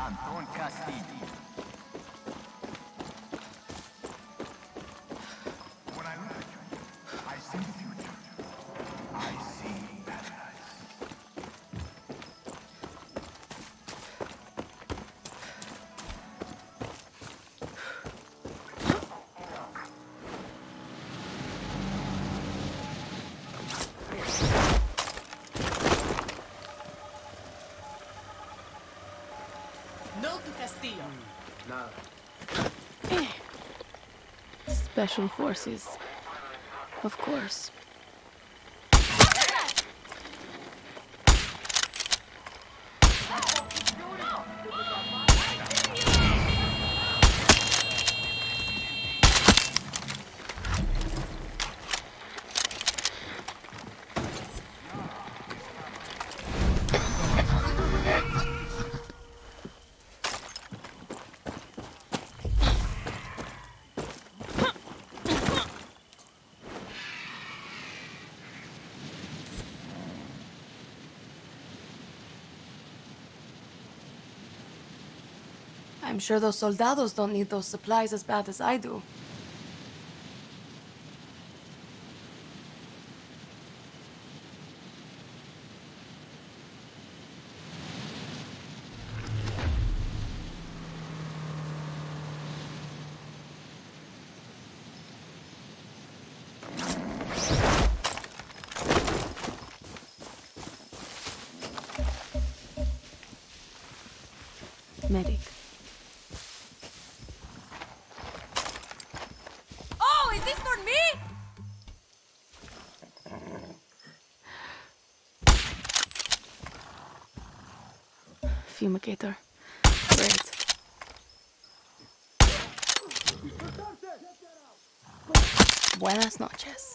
Anton Castillo. When I look at you, I see the future. I see paradise. No to Castillo. Nada. Special forces. Of course. I'm sure those soldados don't need those supplies as bad as I do. Medic. Oh, is this for me? Fumigator. Great. Buenas noches.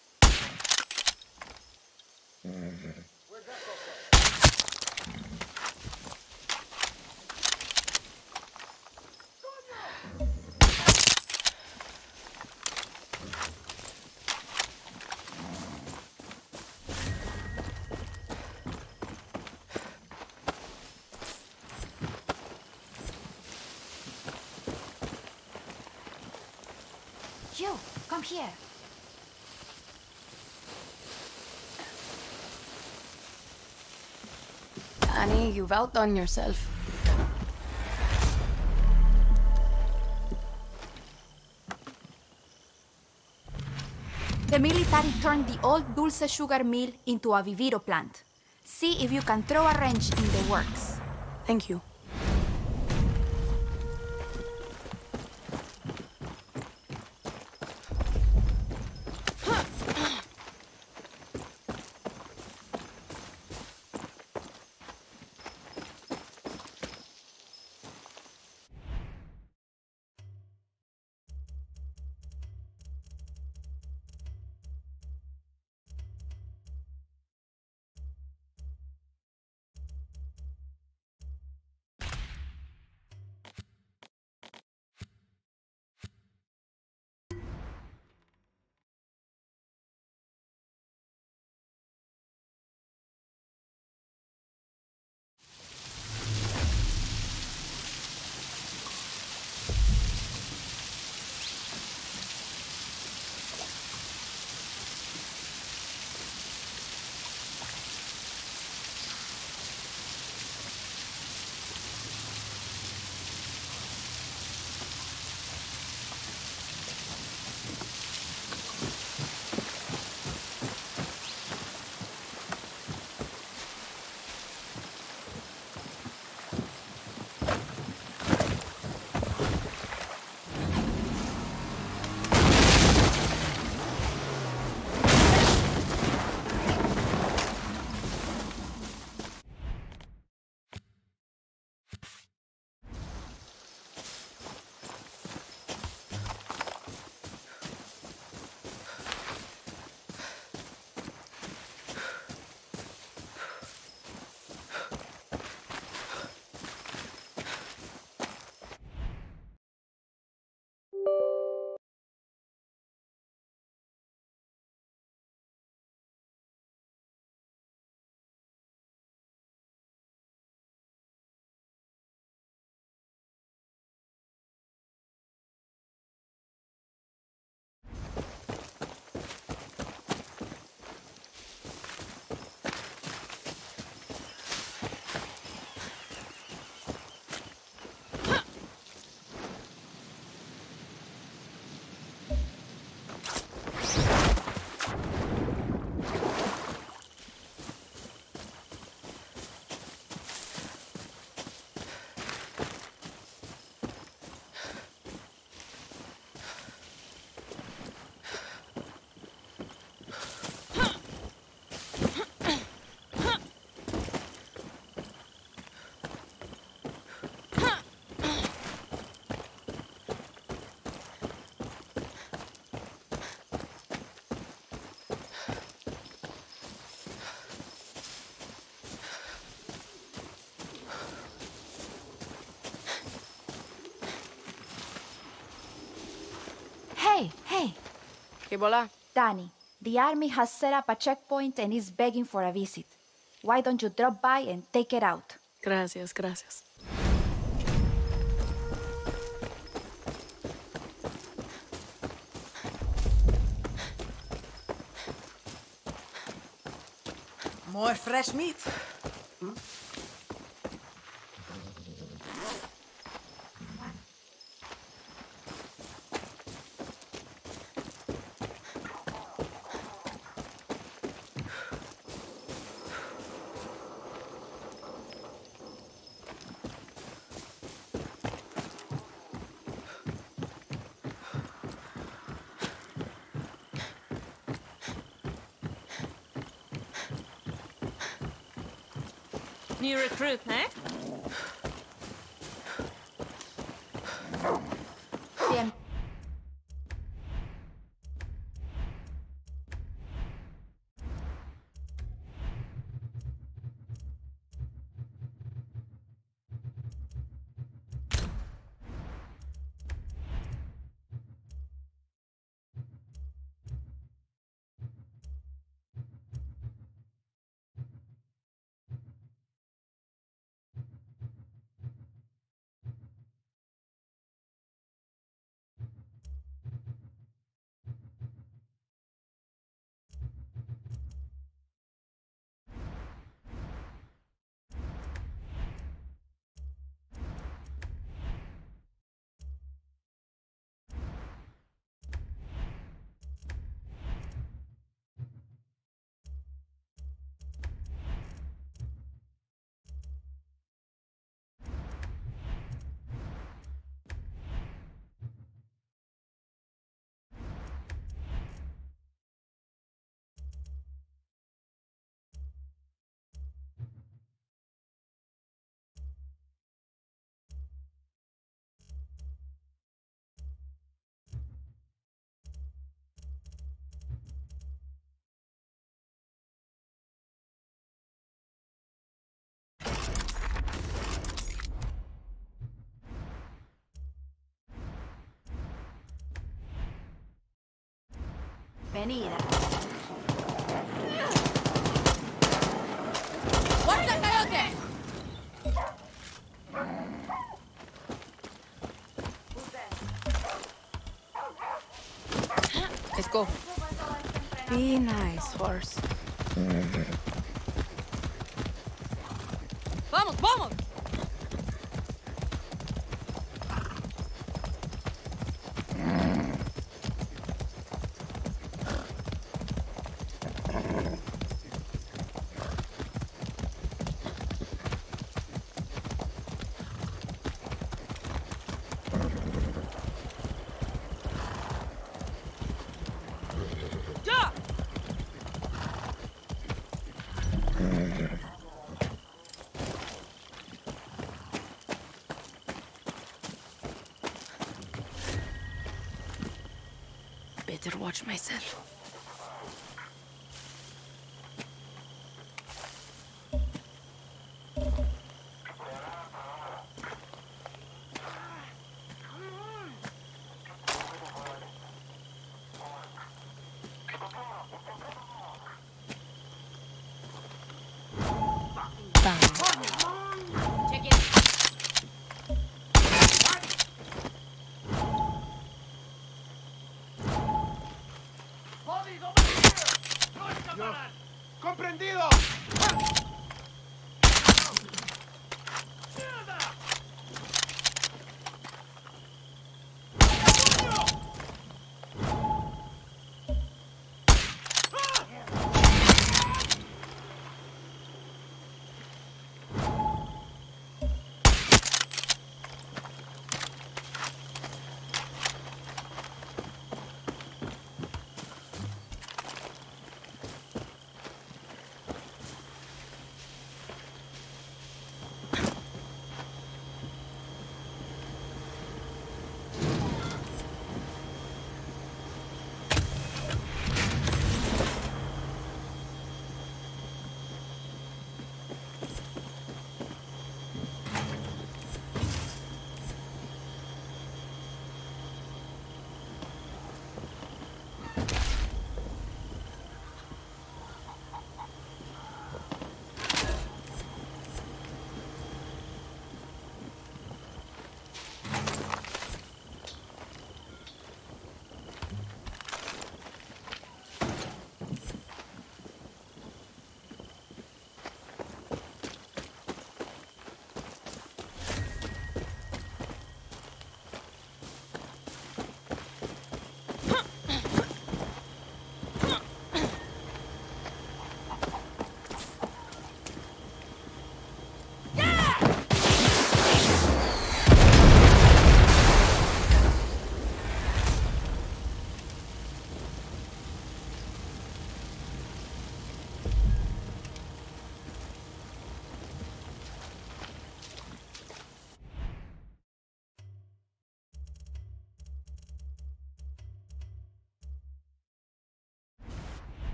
You, come here. Annie, you've outdone yourself. The military turned the old Dulce sugar mill into a Viviro plant. See if you can throw a wrench in the works. Thank you. Que bola? Danny, the army has set up a checkpoint and is begging for a visit. Why don't you drop by and take it out? Gracias, gracias. More fresh meat. New recruit, eh? Bien. Venida. What's that coyote? Let's go. Be nice, horse. Vamos, vamos! Ja! Better watch myself. Check it. ¡Comprendido!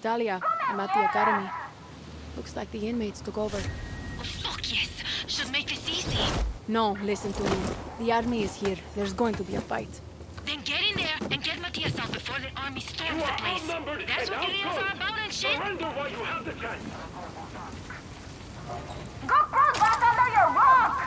Talia. I'm at the academy. Looks like the inmates took over. Oh, fuck yes. Should make this easy. No, listen to me. The army is here. There's going to be a fight. Then get in there and get Matthias out before the army storms the place. That's what guerrillas are about and shit. Surrender while you have the chance. Go crawl back under your rock!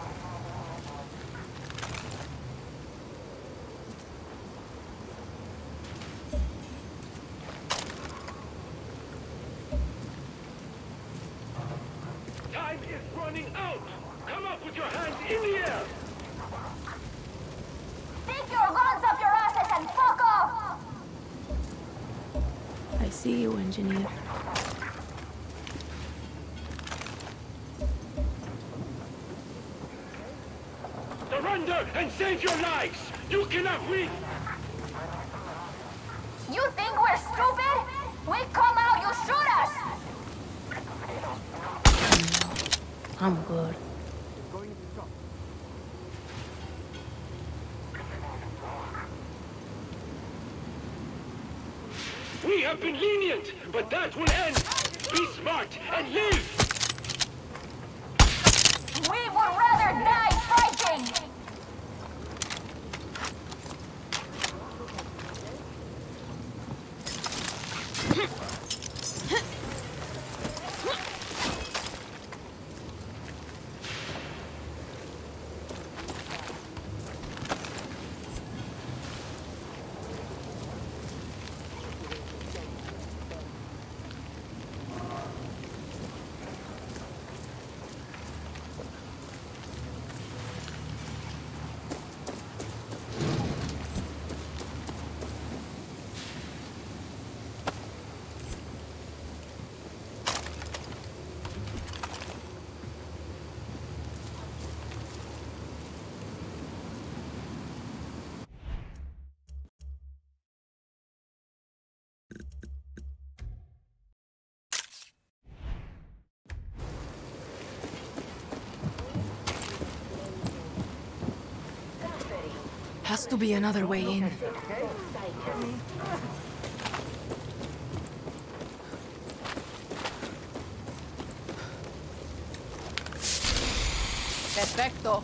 Time is running out. Come up with your hands in the air. Stick your guns up your asses and fuck off! I see you, engineer. Surrender and save your lives. You cannot win. You think we're stupid? We come out, you shoot us! I'm good. We have been lenient, but that will end. Be smart and live. We would rather die fighting! Has to be another way in. Perfecto.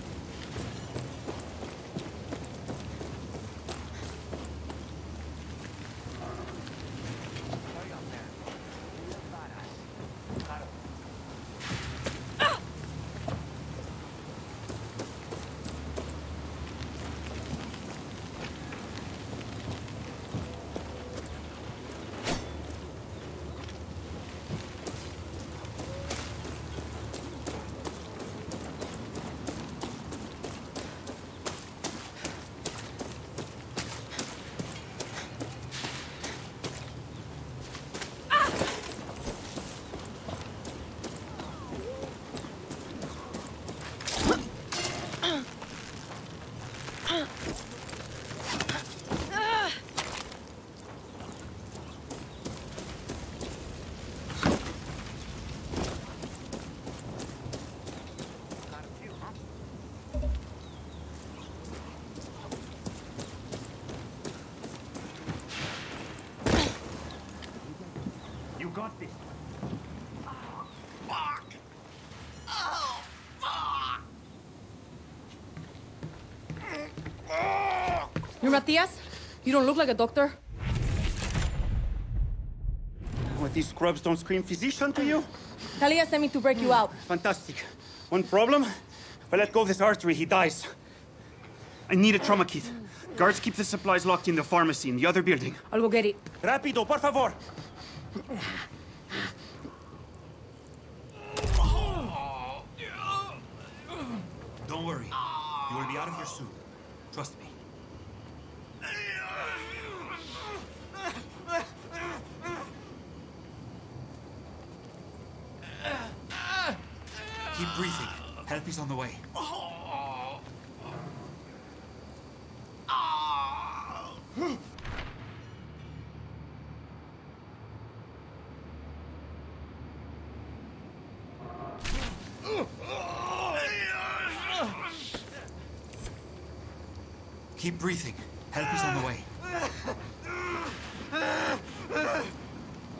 You got this. You're Matthias? You don't look like a doctor. What, these scrubs don't scream physician to you? Talia sent me to break you out. Fantastic. One problem? If I let go of this artery, he dies. I need a trauma kit. Guards keep the supplies locked in the pharmacy in the other building. I'll go get it. Rápido, por favor! Don't worry. You will be out of here soon. Trust me. Keep breathing. Help is on the way. Keep breathing. Help is on the way.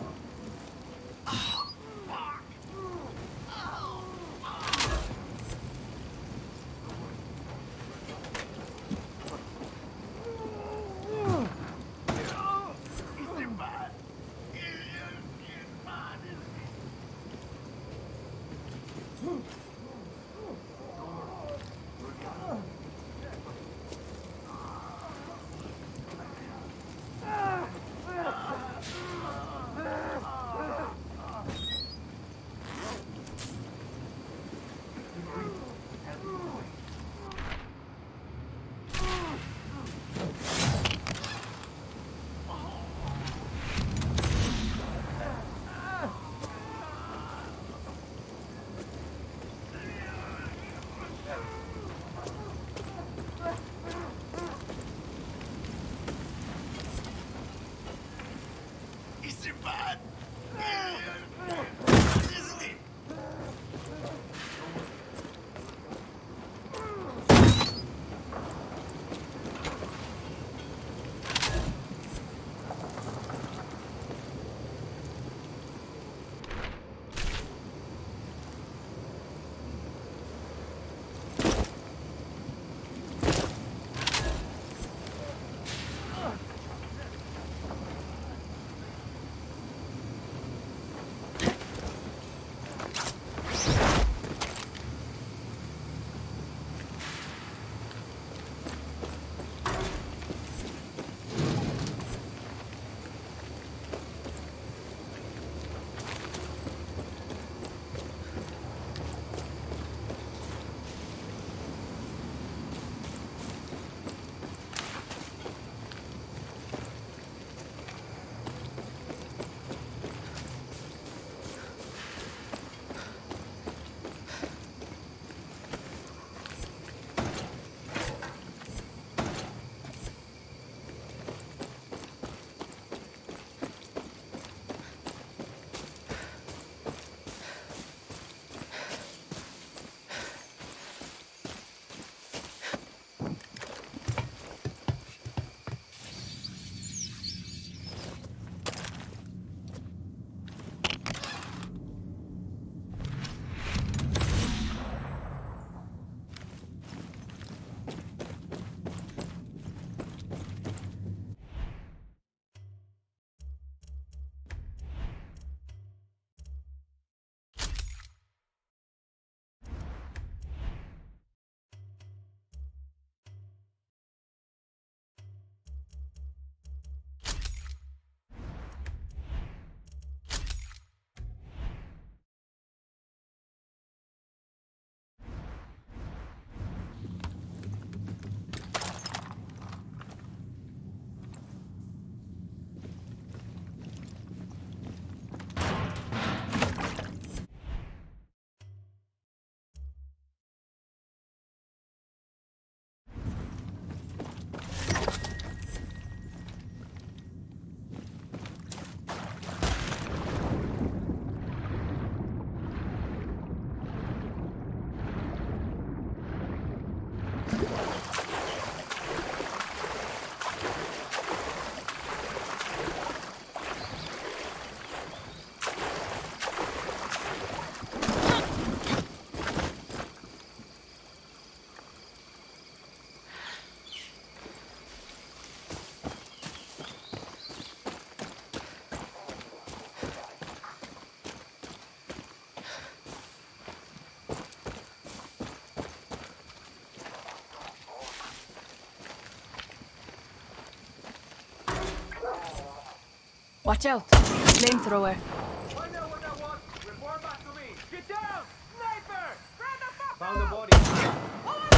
Watch out. Flamethrower. I know what that was. Report back to me. Get down! Sniper! Found the body.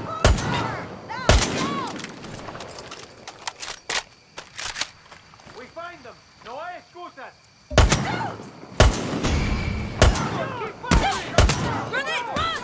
We find them. No hay excusas. Keep firing! Grenade, run!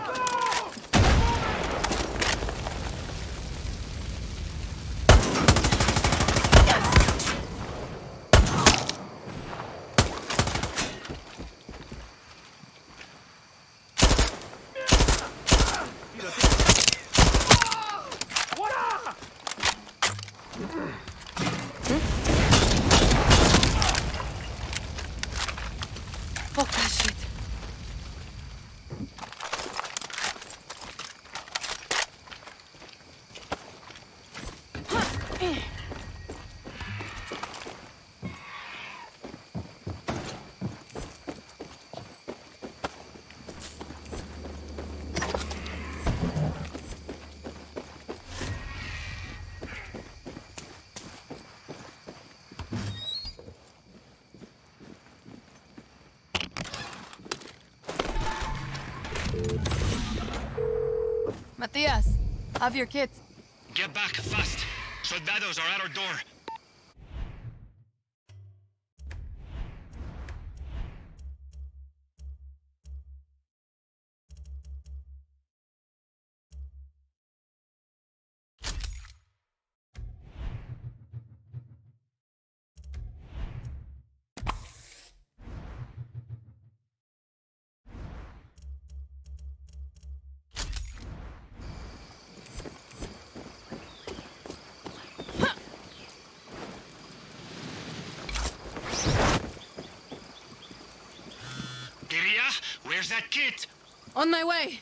Fuck that shit. Matthias, have your kit. Get back, fast! Soldados are at our door. Where's that kit? On my way.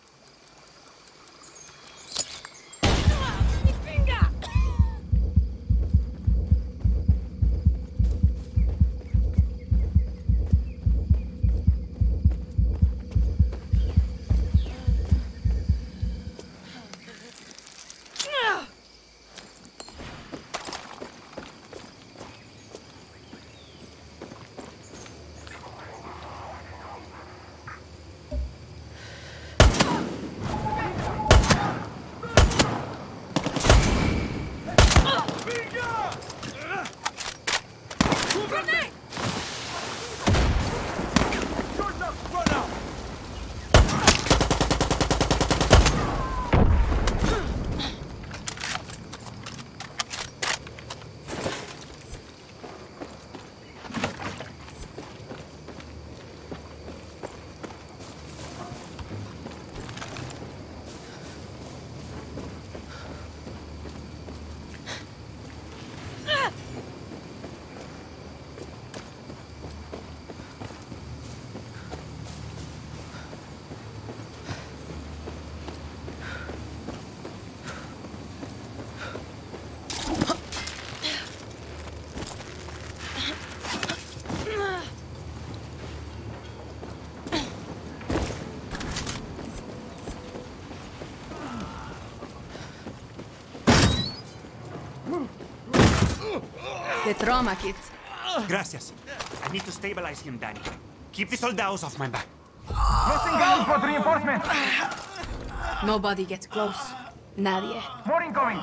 The trauma kit. Gracias. I need to stabilize him, Danny. Keep the soldados off my back. Losing ground for reinforcements. Nobody gets close. Nadie. More incoming.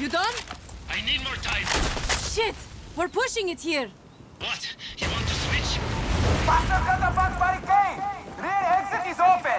You done? I need more time. Shit! We're pushing it here. What? You want to switch? Faster, cut the back barricade! Rear exit is open!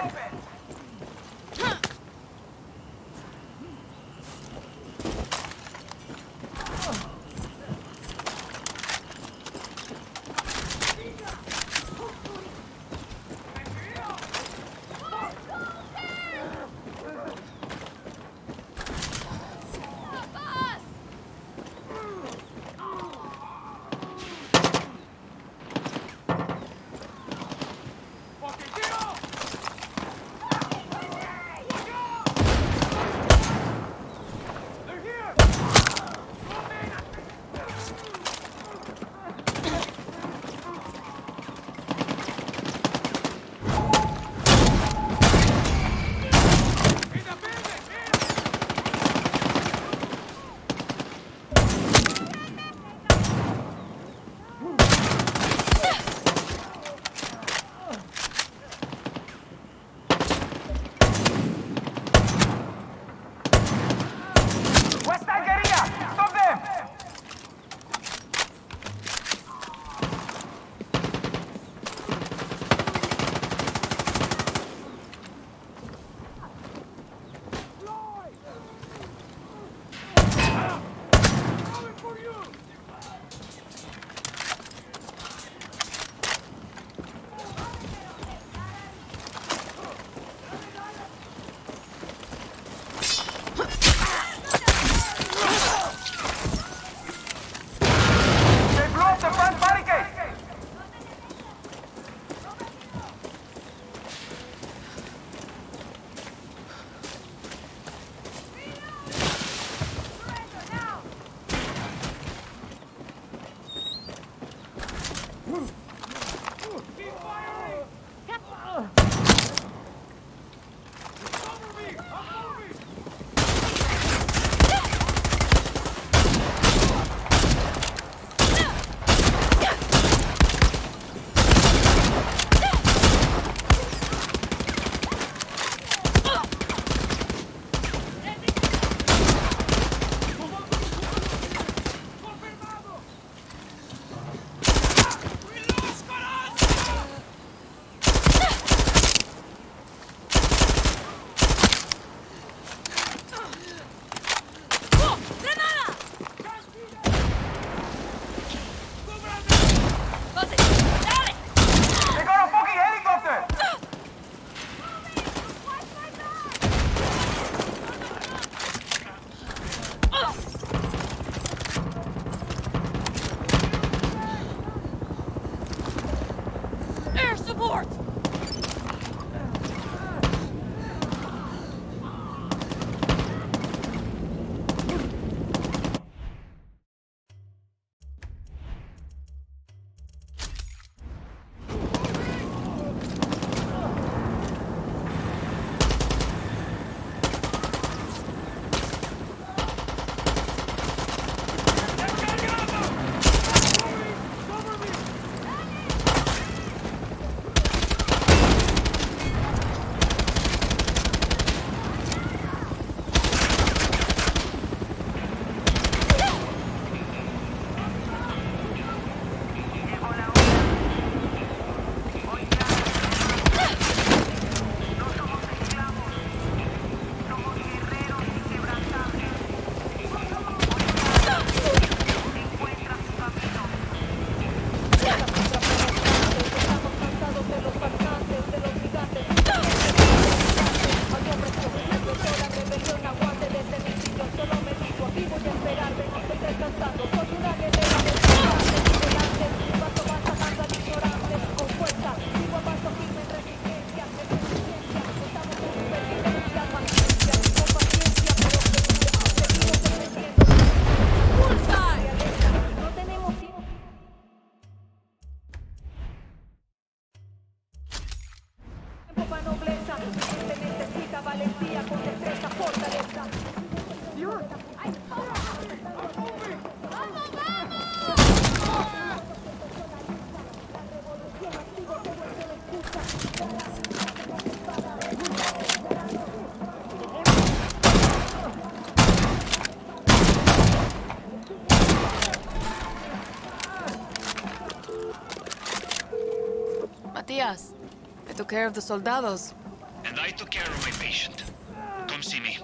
Matias. I took care of the soldados. And I took care of my patient. Come see me.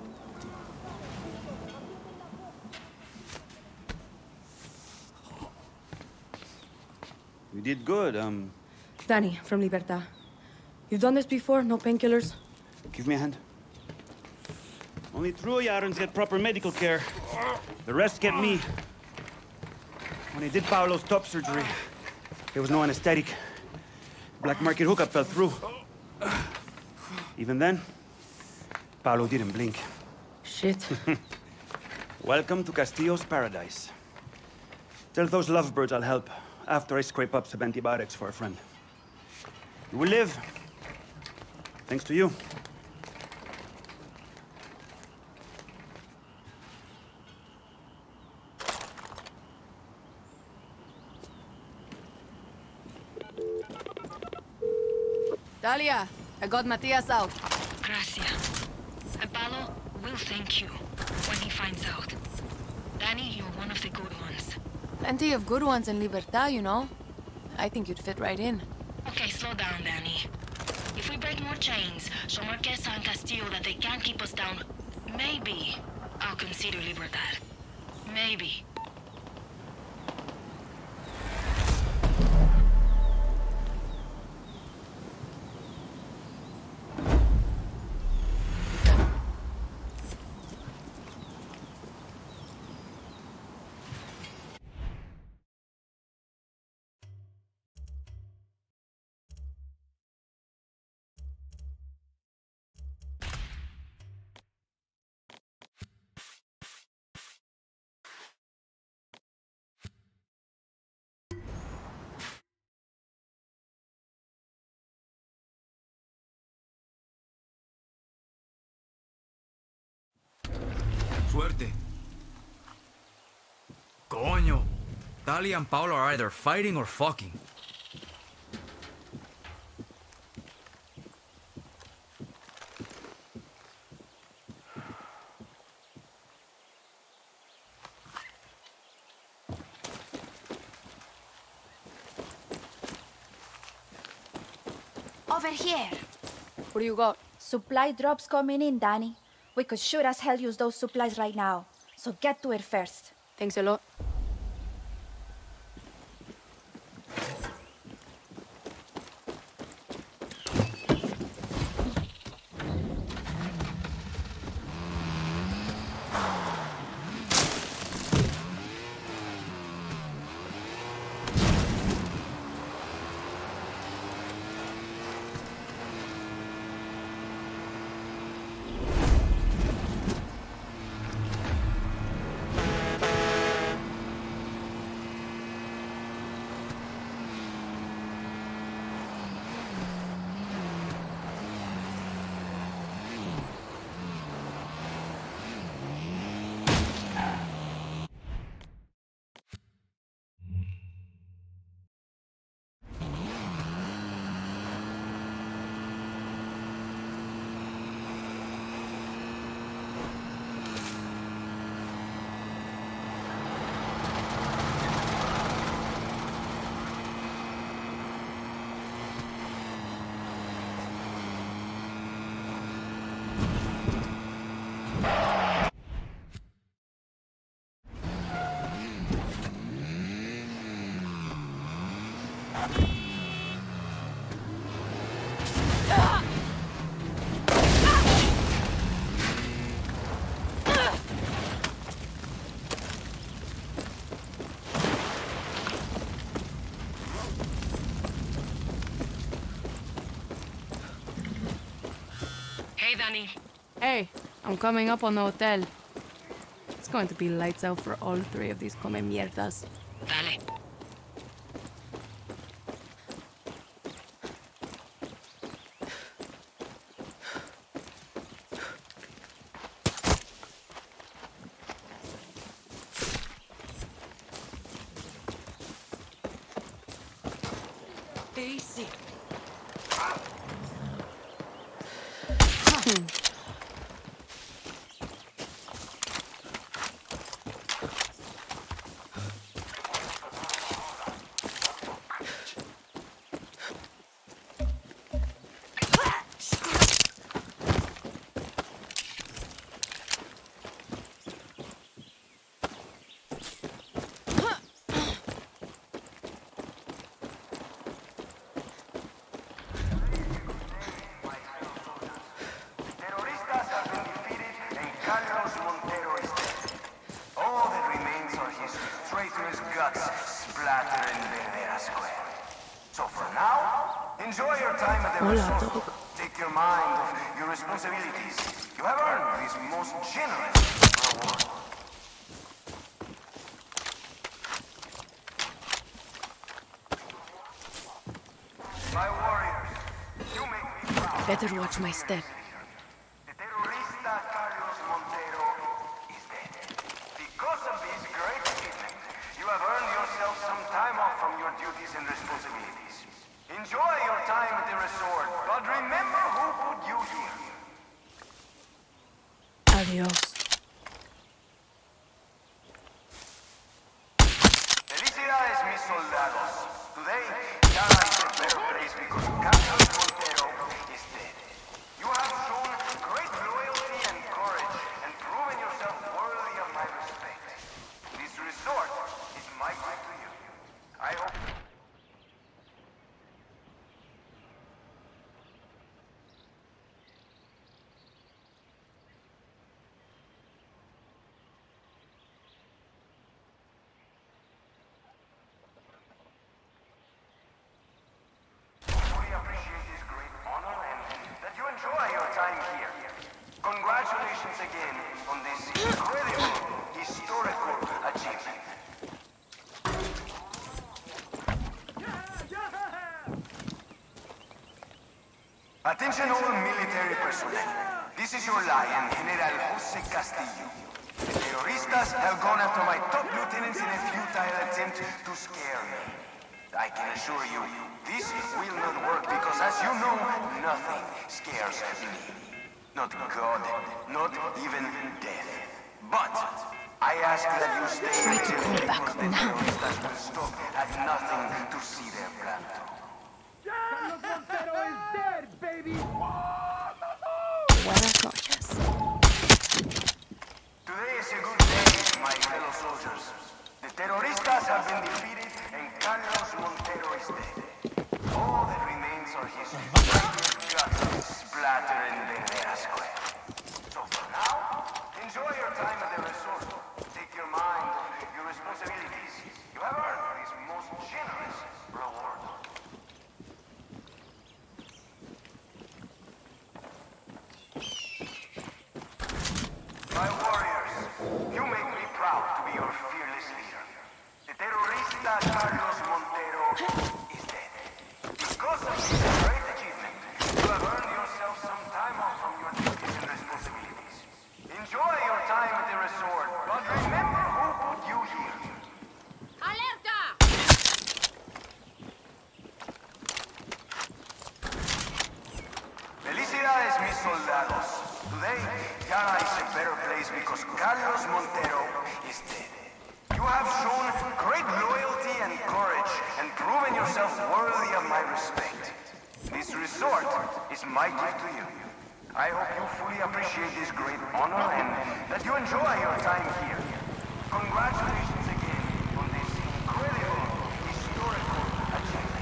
You did good, Danny, from Libertad. You've done this before? No painkillers? Give me a hand. Only true Yarans get proper medical care. The rest get me. When I did Paolo's top surgery, there was no anesthetic. Black market hookup fell through. Even then, Paolo didn't blink. Shit. Welcome to Castillo's paradise. Tell those lovebirds I'll help after I scrape up some antibiotics for a friend. You will live. Thanks to you. Dalia, I got Matias out. Gracias. And Paolo will thank you when he finds out. Danny, you're one of the good ones. Plenty of good ones in Libertad, you know. I think you'd fit right in. Okay, slow down, Danny. If we break more chains, show Marquesa and Castillo that they can't keep us down, maybe I'll consider Libertad. Maybe. Suerte. Coño. Dalia and Paolo are either fighting or fucking. Over here. What do you got? Supply drops coming in, Danny. We could sure as hell use those supplies right now. So get to it first. Thanks a lot. Hey, Danny. Hey, I'm coming up on the hotel. It's going to be lights out for all three of these come mierdas. Dale. Easy. Enjoy your time at the Hola, resort. dog. Take your mind off your responsibilities. You have earned this most generous reward. My warriors, you make me proud. Better watch my step. The terrorista Carlos Montero is dead. Because of this great achievement, you have earned yourself some time off from your duties and responsibilities. Enjoy your time at the resort, but remember who put you here. Adios. Felicidades, mis soldados. Today, Yara is a better place because Carlos Montero is dead. You have shown great loyalty and courage and proven yourself worthy of my respect. This resort is my gift to you. I hope... appreciate this great honor and that you enjoy your time here. Congratulations again on this incredible historical achievement. Attention all military personnel. This is your lion, General Jose Castillo. The terroristas have gone after my top lieutenants in a futile attempt to scare me. I can assure you, this will not work because, as you know, nothing scares me. Not God, not even death. But I ask that you stay Try to call back now. Terroristas will stop at nothing to see their plan through. Carlos Montero is dead, baby! Buenas noches. Today is a good day, my fellow soldiers. The terroristas have been defeated and Carlos Montero is dead. All that remains are his guts splattered in Benguera Square. So for now, enjoy your time at the resort. Take your mind off your responsibilities. You have earned this most generous reward. My warriors, you make me proud to be your fearless leader. The terrorista Carlos Montero is dead. Because of this great achievement, you have earned yourself some time off from your duties and responsibilities. Enjoy your time at the resort, but remember who put you here. Alerta! Felicidades, mis soldados. Today, Yara is a better place because Carlos Montero is dead. You have shown great loyalty and courage and proven yourself worthy of my respect. This resort is my gift to you. I hope you fully appreciate this great honor and that you enjoy your time here. Congratulations again on this incredible historical achievement.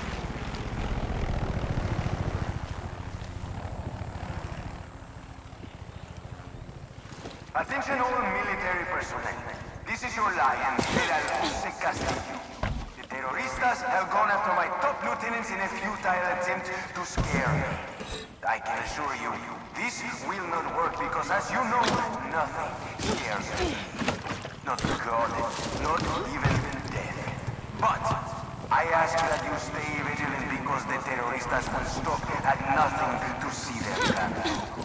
Attention all military personnel. This is your lion, General Jose Castillo. The terroristas have gone after my top lieutenants in a futile attempt to scare me. I can assure you, this will not work because, as you know, nothing scares me. Not God, not even death. But I ask that you stay vigilant because the terroristas will stop at nothing to see their plan through.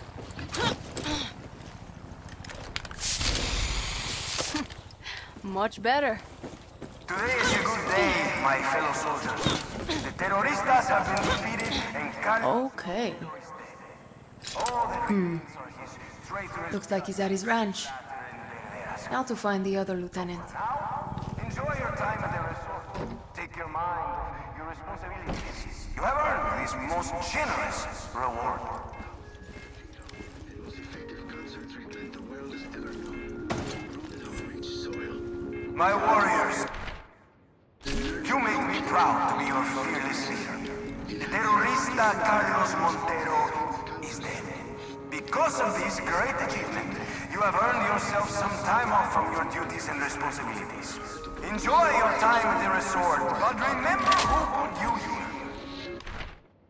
Much better. Today is a good day, my fellow soldiers. The terroristas have been defeated and Carlos Okay. all that remains are his traitorous Looks like he's at his ranch. Benguera. Now to find the other lieutenant. Now, enjoy your time at the resort. Take your mind off your responsibilities. You have earned this most generous reward. My warriors, you make me proud to be your fearless leader. The terrorista Carlos Montero is dead. Because of this great achievement, you have earned yourself some time off from your duties and responsibilities. Enjoy your time at the resort, but remember who put you here.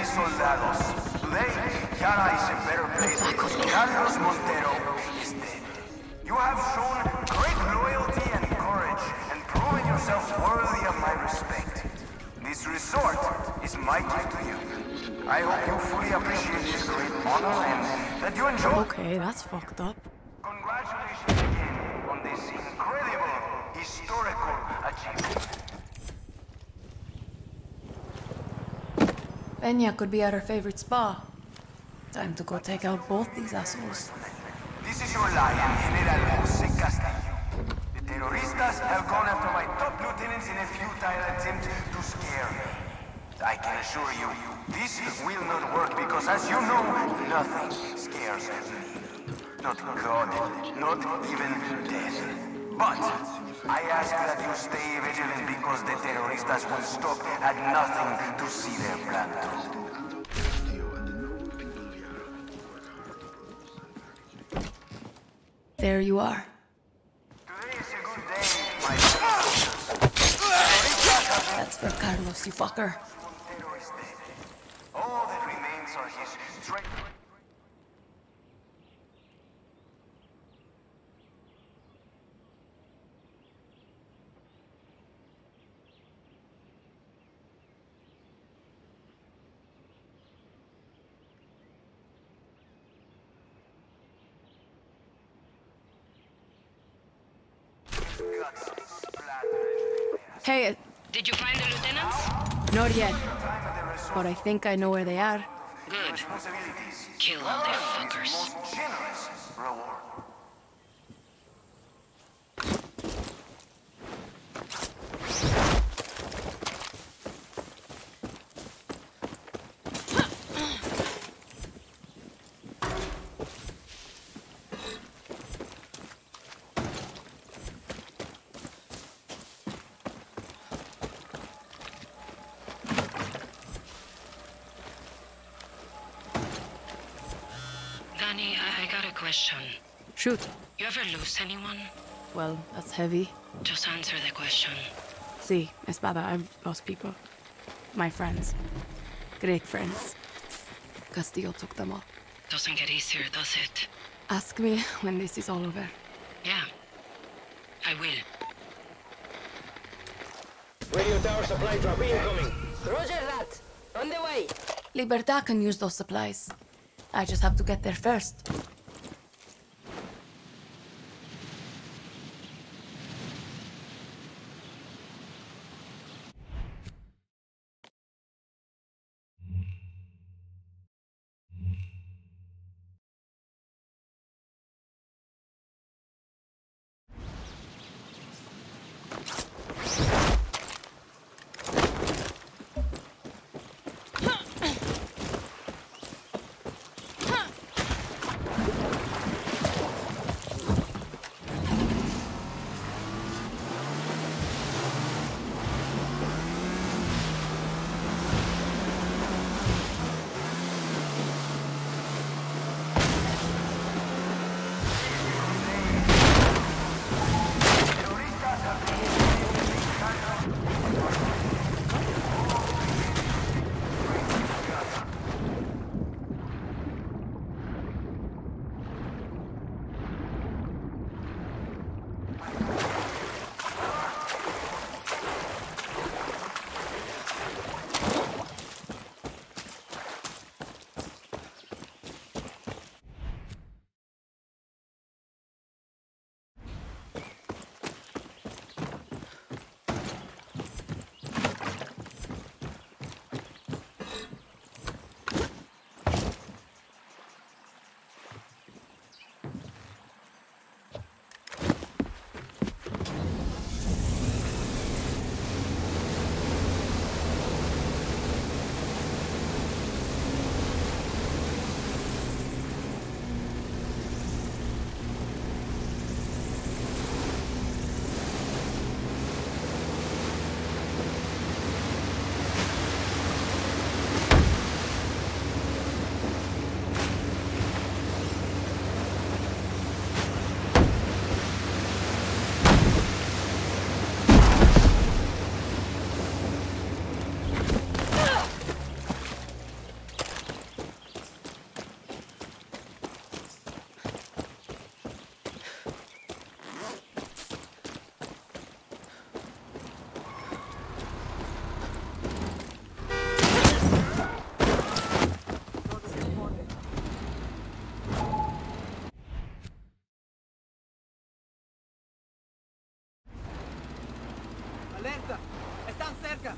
mis soldados. Today, Yara is a better place because Carlos Montero is dead. You have shown great loyalty and courage, and proven yourself worthy of my respect. This resort is my gift to you. I hope you fully appreciate this great honor and that you enjoy. Okay, that's fucked up. Congratulations again on this incredible historical achievement. Benya could be at her favorite spa. Time to go take out both these assholes. This is your lion, General Jose Castillo. The terroristas have gone after my top lieutenants in a futile attempt to scare me. I can assure you, this will not work because, as you know, nothing scares me. Not God, not even death. But I ask that you stay vigilant because the terroristas will stop at nothing to see their plan through. There you are. Today is a good day, my friend. That's for Carlos, you fucker. All that remains are his strength. Hey, Did you find the lieutenants? not yet. But I think I know where they are. Good. Kill all the fuckers. Generous reward. Danny, I got a question. Shoot. You ever lose anyone? Well, that's heavy. Just answer the question. See, Espada, I've lost people. My friends. Great friends. Castillo took them all. Doesn't get easier, does it? Ask me when this is all over. Yeah. I will. Radio tower supply drop incoming. Roger that. On the way. Libertad can use those supplies. I just have to get there first. Alerta. Están cerca.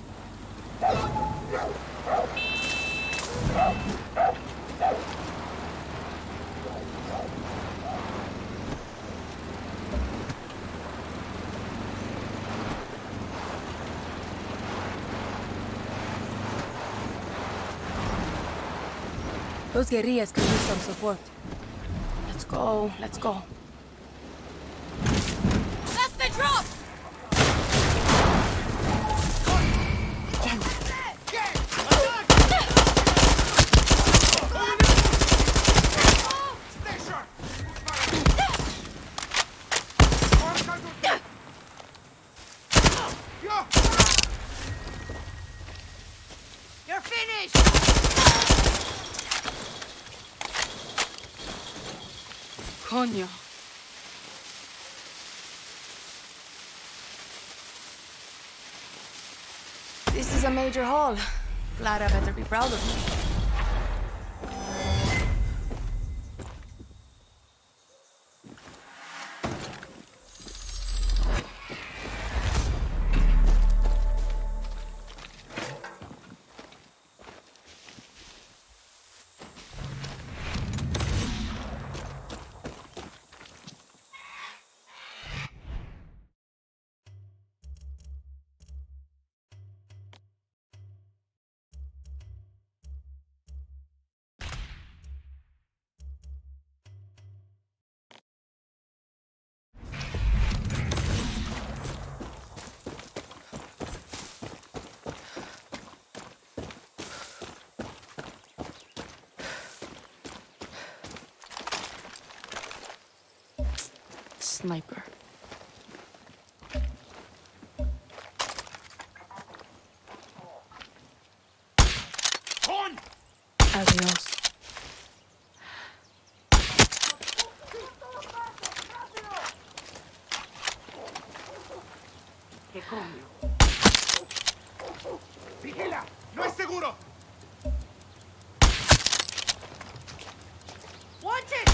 Those guerrillas can use some support. Let's go, let's go. That's the drop! You're finished! Coño. This is a major haul. Clara better be proud of me. Sniper. Adios. ¿Qué coño? ¡Vigila! ¡No es seguro! Watch it!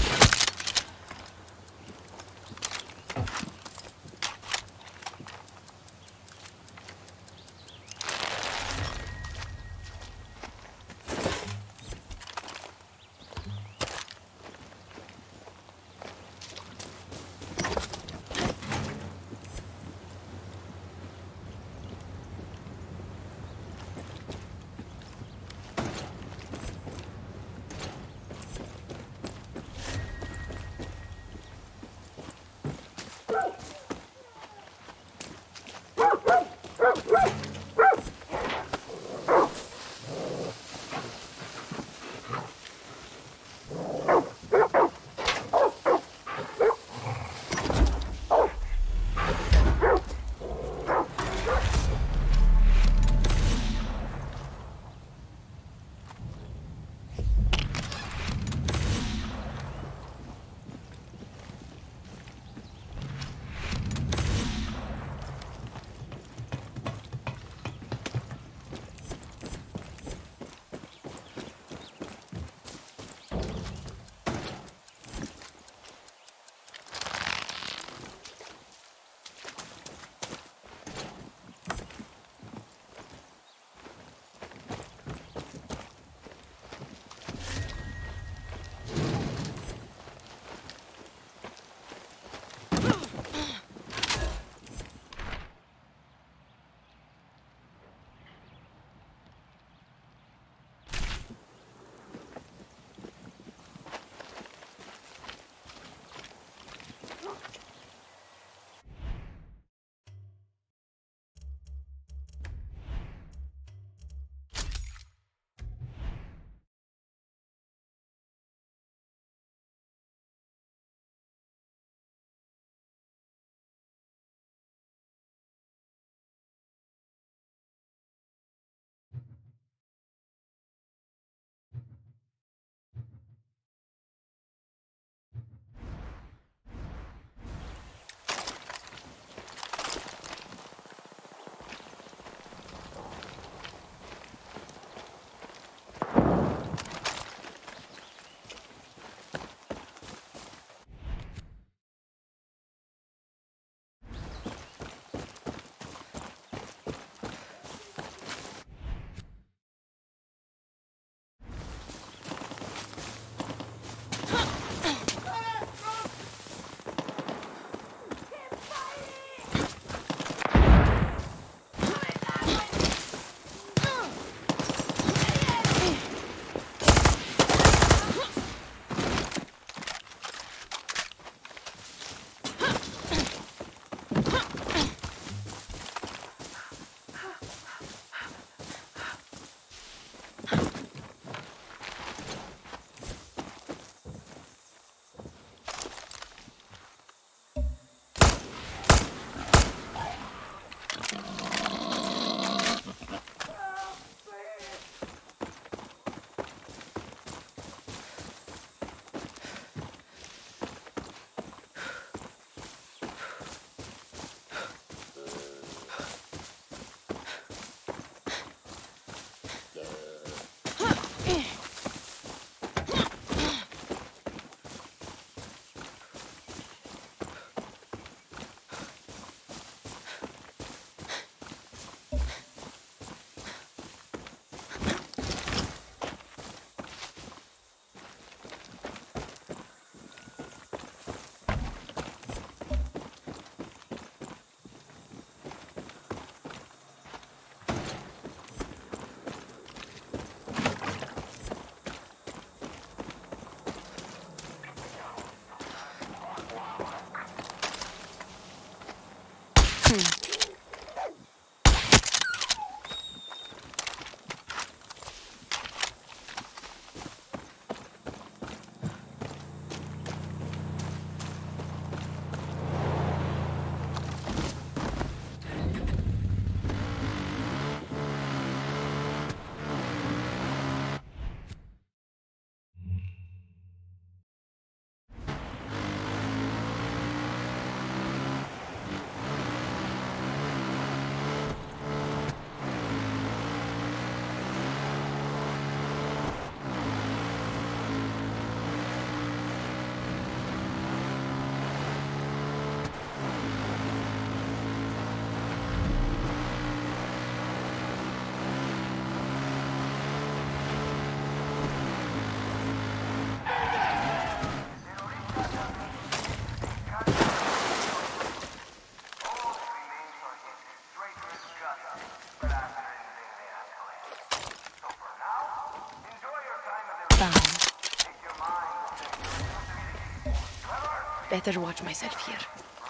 Better watch myself here.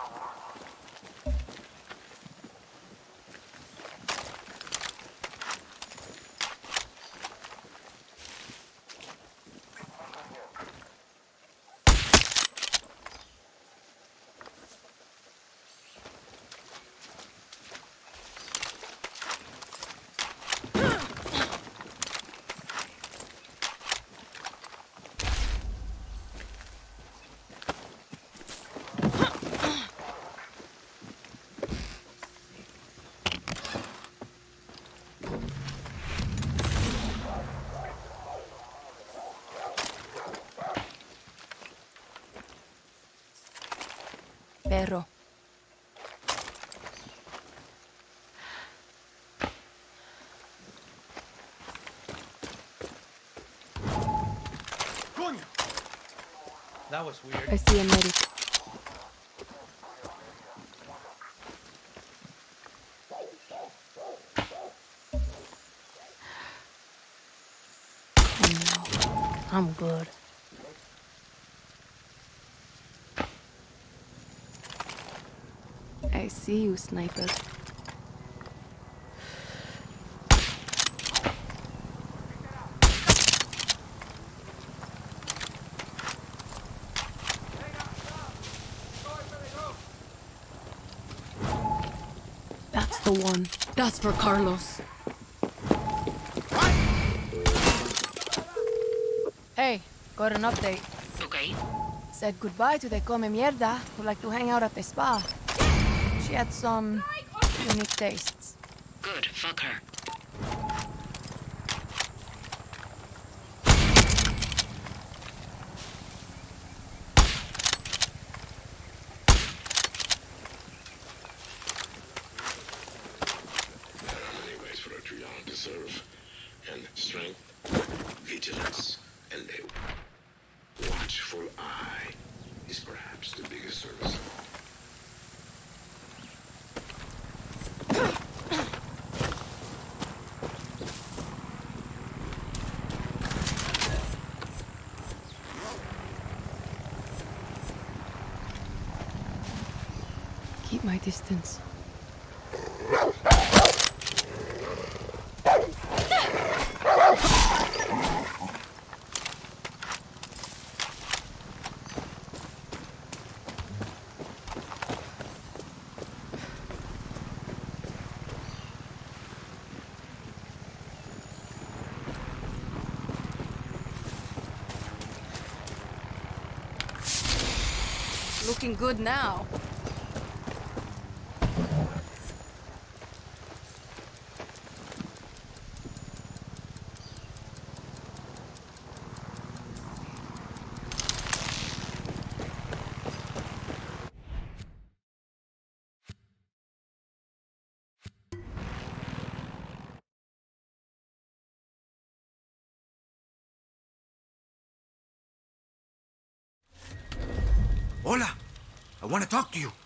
Perro. That was weird. I see a medic. No, I'm good. I see you, sniper. That's the one. That's for Carlos. Hey, got an update. Okay. Said goodbye to the come mierda who like to hang out at the spa. She had some unique tastes. Good, fuck her. Anyways, for a Triana deserve. And strength, vigilance, and a watchful eye is perhaps the biggest service. Keep my distance. Looking good now. Hola! I want to talk to you.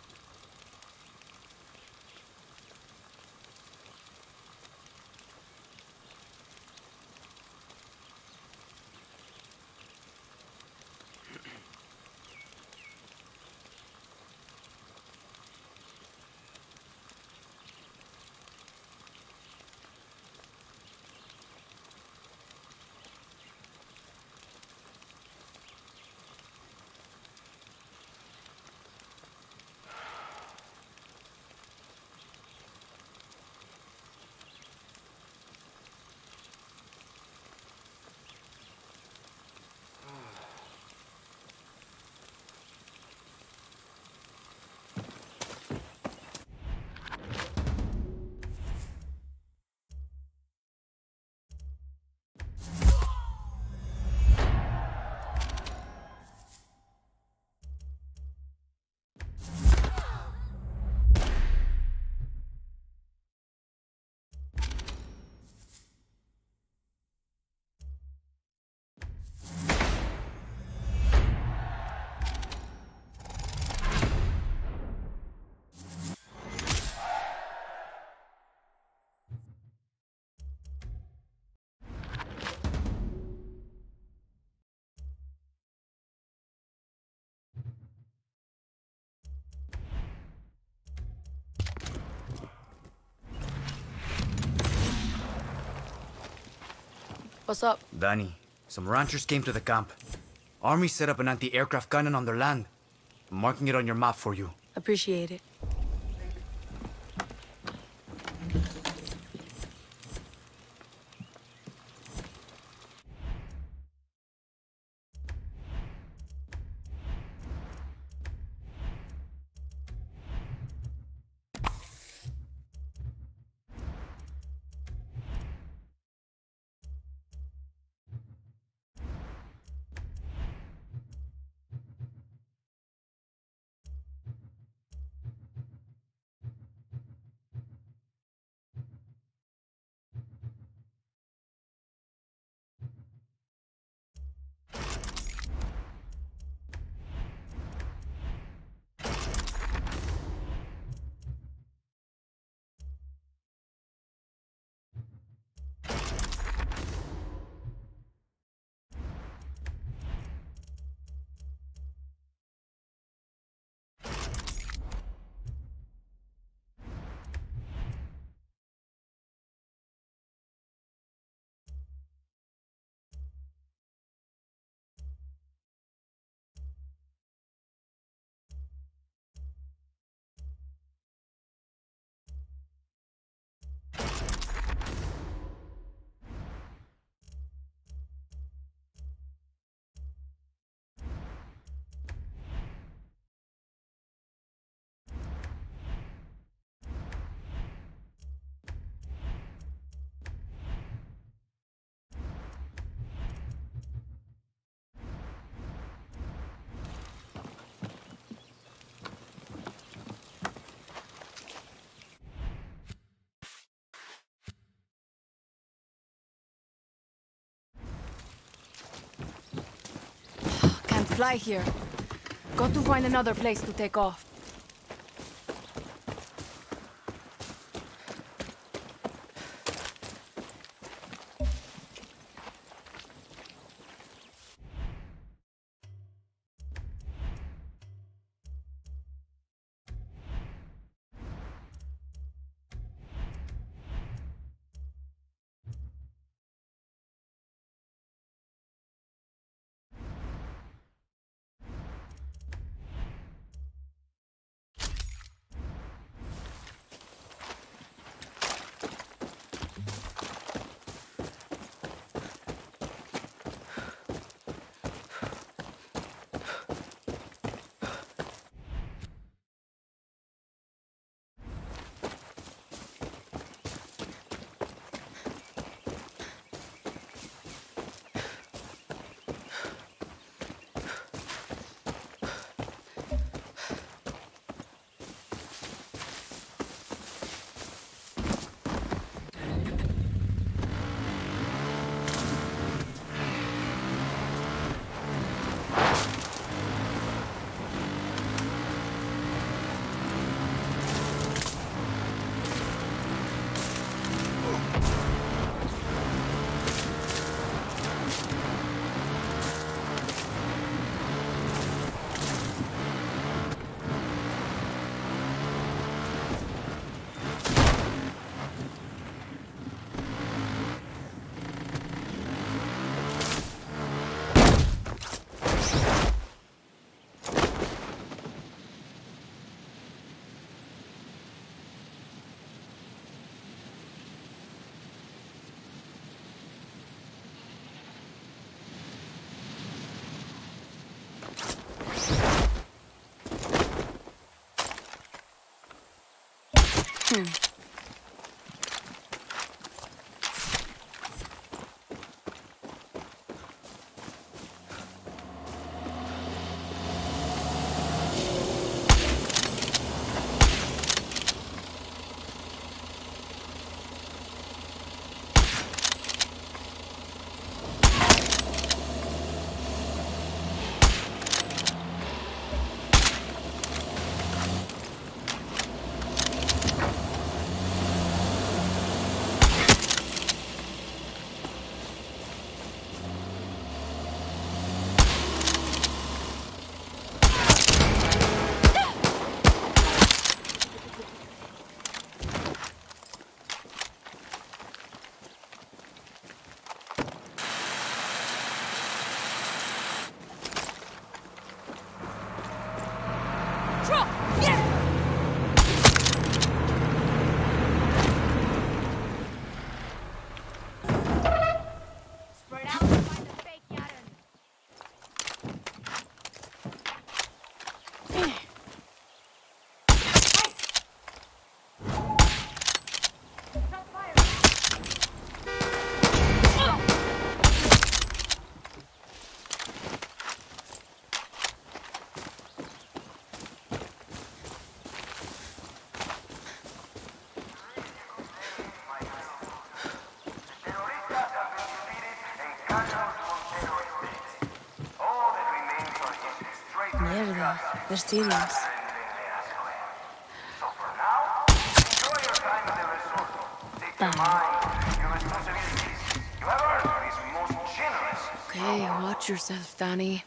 What's up? Danny, some ranchers came to the camp. Army set up an anti-aircraft cannon on their land. I'm marking it on your map for you. Appreciate it. Can't fly here. Got to find another place to take off. Yeah, they're serious. So for now, enjoy your time at the resort. Take your mind, your responsibilities. You have earned this most generous. Okay, watch yourself, Danny.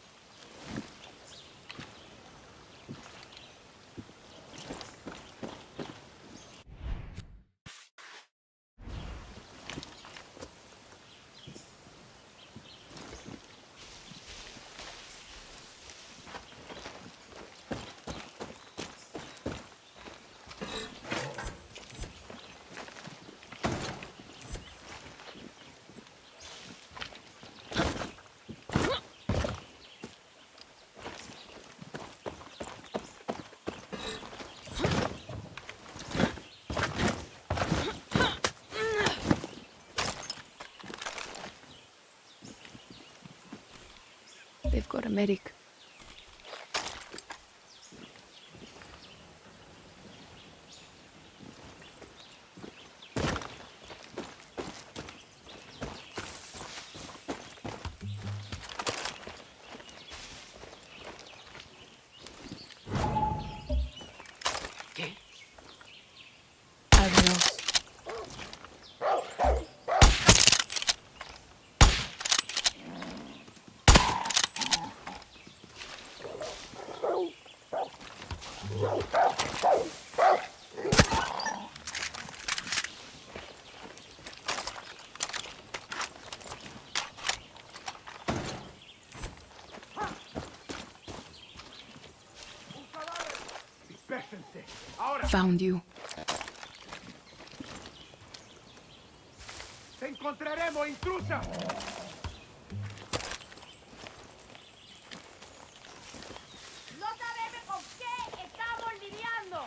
They've got a medic. ¿Qué? Adiós. Despéjense. Ahora. Found you. ¡Te encontraremos, intrusa! No sabemos con qué estamos lidiando.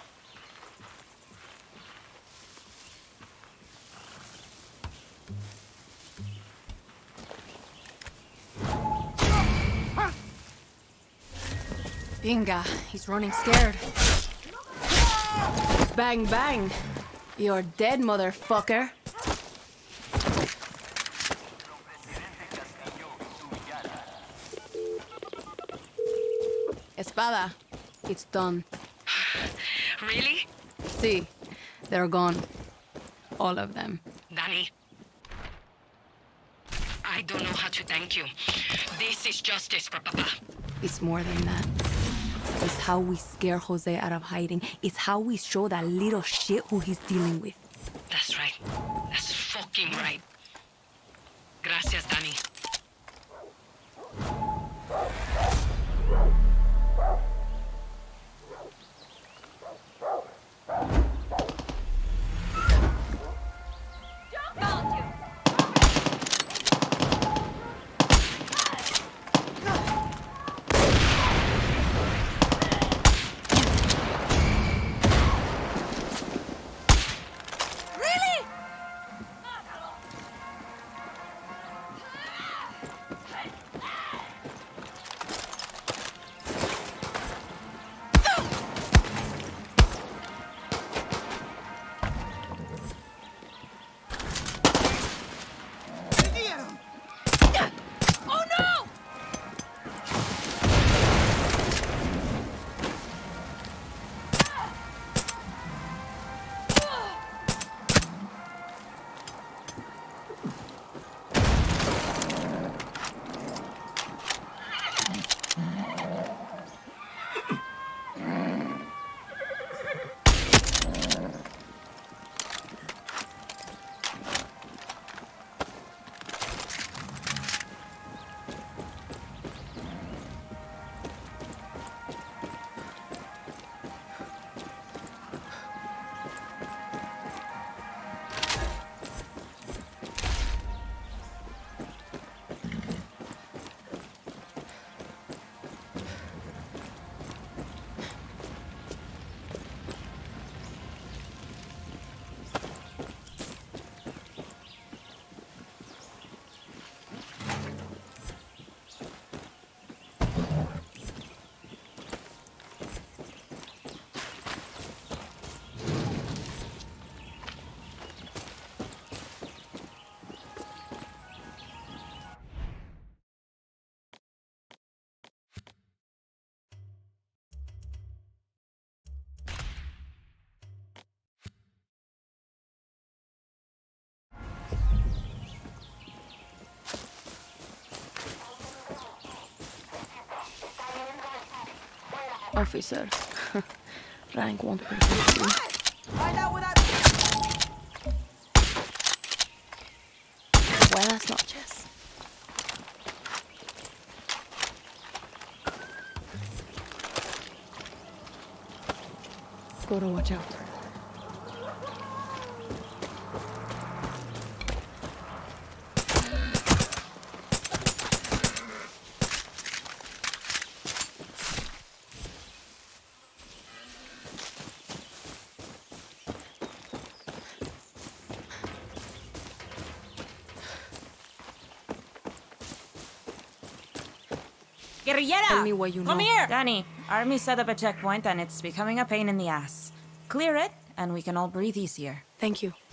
Binga, he's running scared. Bang, bang. You're dead, motherfucker. Espada, it's done. Really? See, they're gone. All of them. Danny, I don't know how to thank you. This is justice for Papa. It's more than that. It's how we scare Jose out of hiding. It's how we show that little shit who he's dealing with. That's right. That's fucking right. Gracias, Danny. Officer. Rank won't protect you. Buenas noches. Gotta watch out. Guerrillera! Tell me what you Come know. here! Danny, Army set up a checkpoint and it's becoming a pain in the ass. Clear it, and we can all breathe easier. Thank you.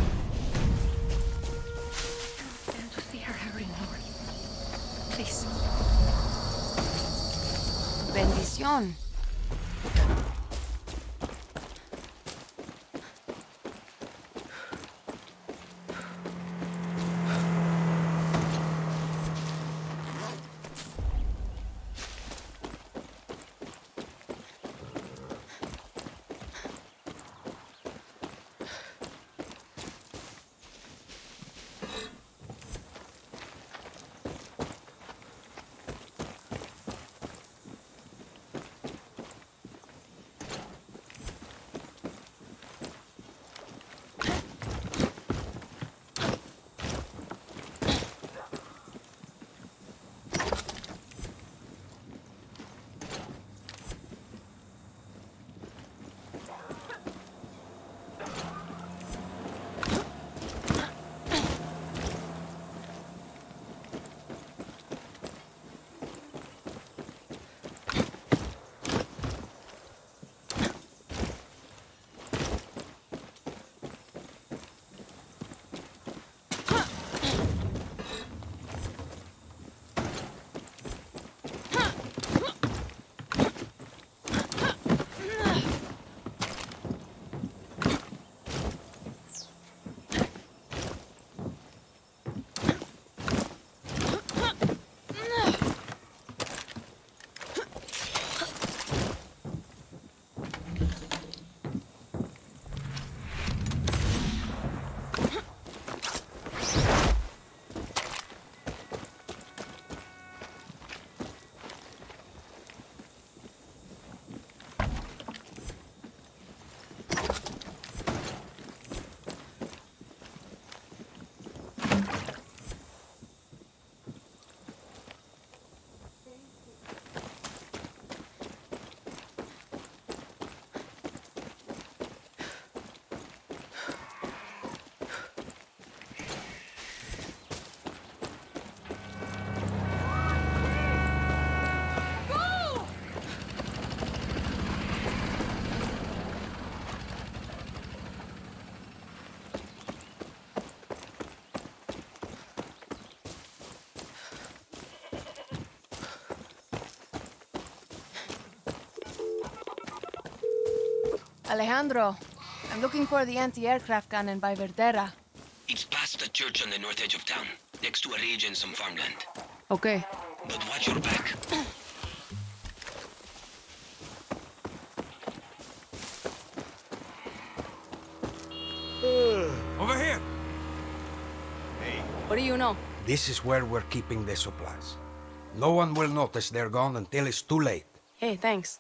Stand with the air hurrying north. Please. Bendición. Alejandro, I'm looking for the anti-aircraft cannon by Verdera. It's past the church on the north edge of town, next to a ridge and some farmland. Okay. But watch your back. Over here! Hey. What do you know? This is where we're keeping the supplies. No one will notice they're gone until it's too late. Hey, thanks.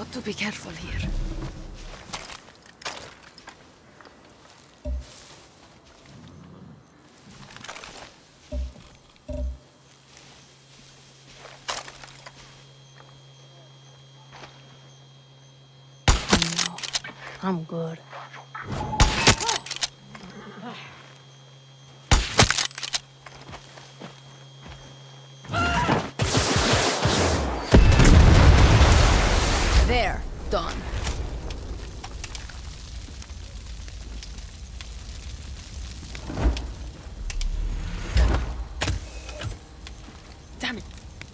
Got to be careful here. No, I'm good. There, done. Damn it.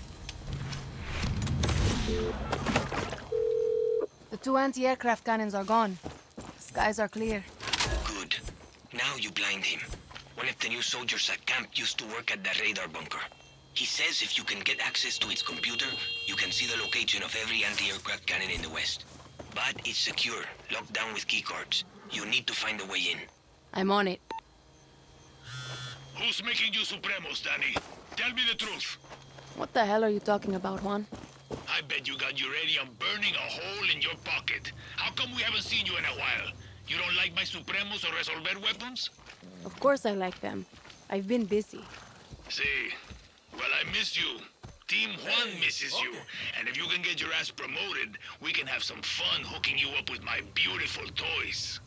The 2 anti-aircraft cannons are gone. The skies are clear. Good. Now you blind him. One of the new soldiers at camp used to work at the radar bunker. He says if you can get access to its computer, you can see the location of every anti-aircraft cannon in the west. But it's secure, locked down with keycards. You need to find a way in. I'm on it. Who's making you Supremos, Danny? Tell me the truth. What the hell are you talking about, Juan? I bet you got uranium burning a hole in your pocket. How come we haven't seen you in a while? You don't like my Supremos or Resolver weapons? Of course I like them. I've been busy. See, well, I miss you. Team Juan misses you. And if you can get your ass promoted, we can have some fun hooking you up with my beautiful toys.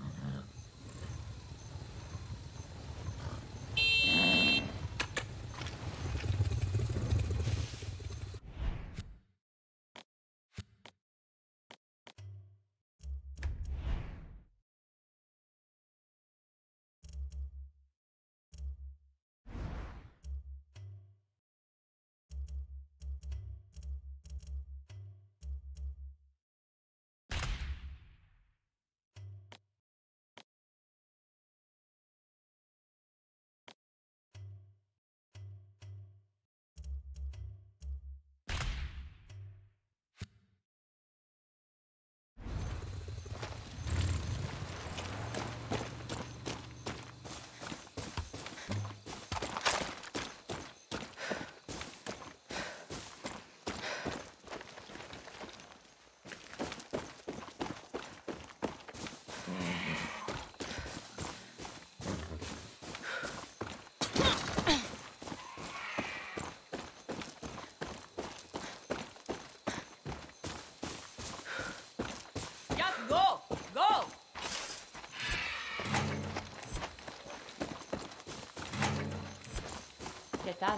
¿Qué tal?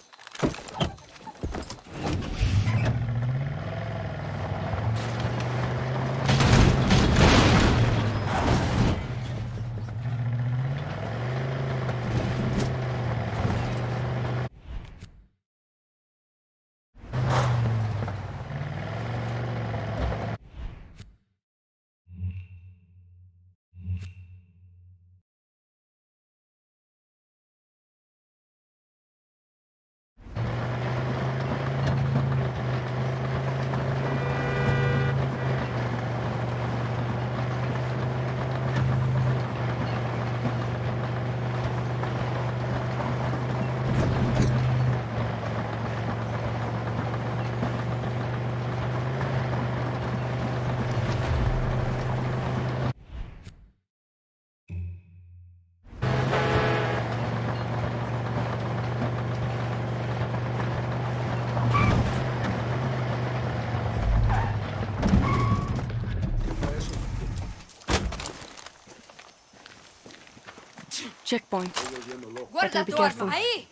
Checkpoint. Guarda Better be tu careful. arma, ahí.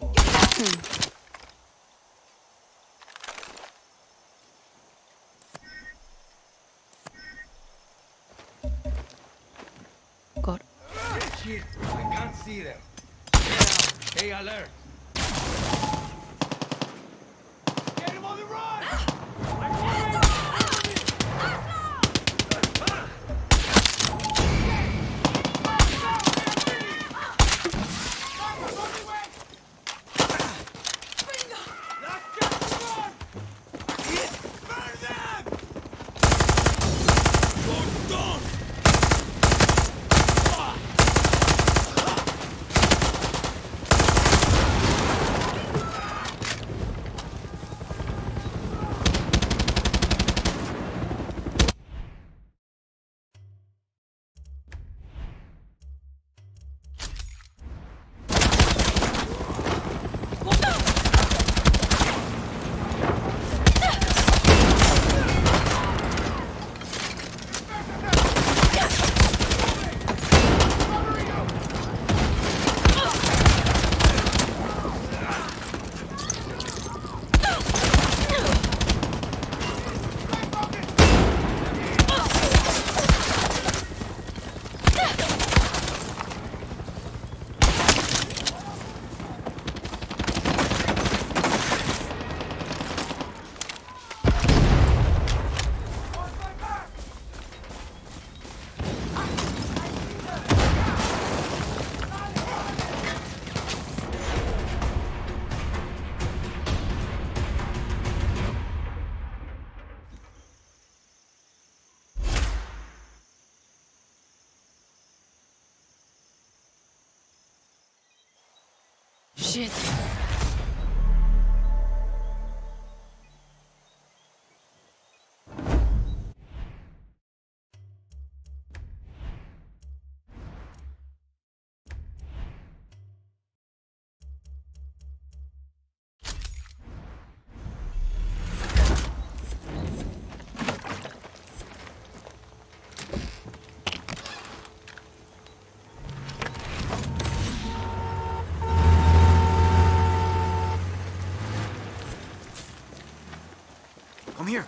God. Shit, I can't see them. Get out. Stay alert. Get him on the run! Shit. Come here.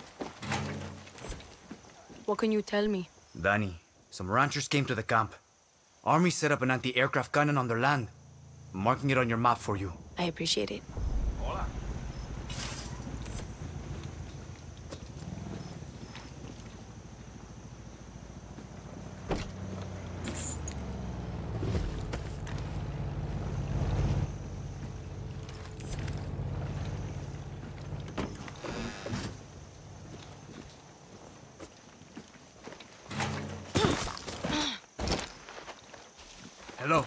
What can you tell me? Danny, some ranchers came to the camp. Army set up an anti-aircraft cannon on their land. I'm marking it on your map for you. I appreciate it. Hola. Hello.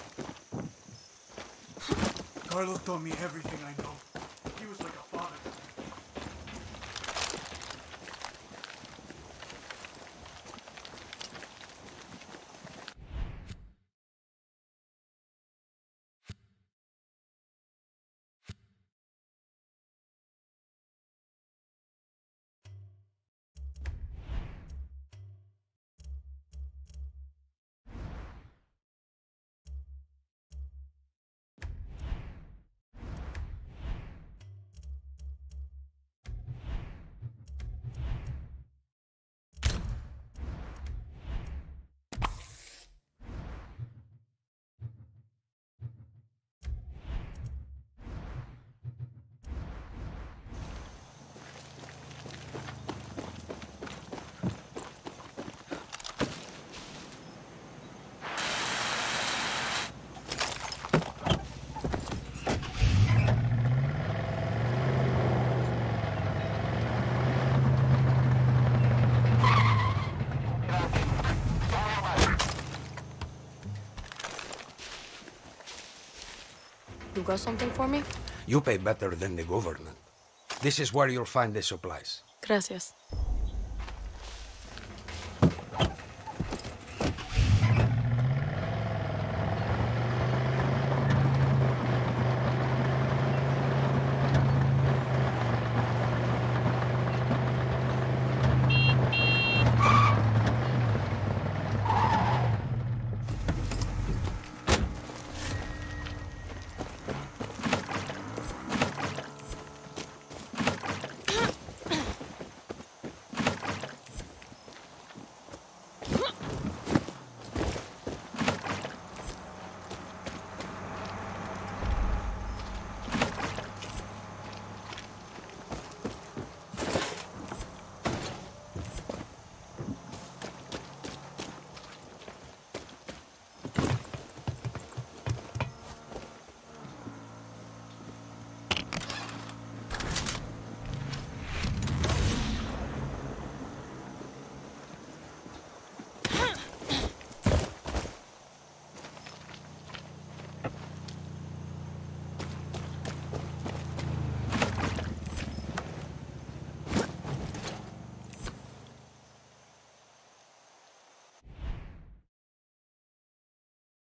Carlos told me everything I know. He was like a father to me. You got something for me? You pay better than the government. This is where you'll find the supplies. Gracias.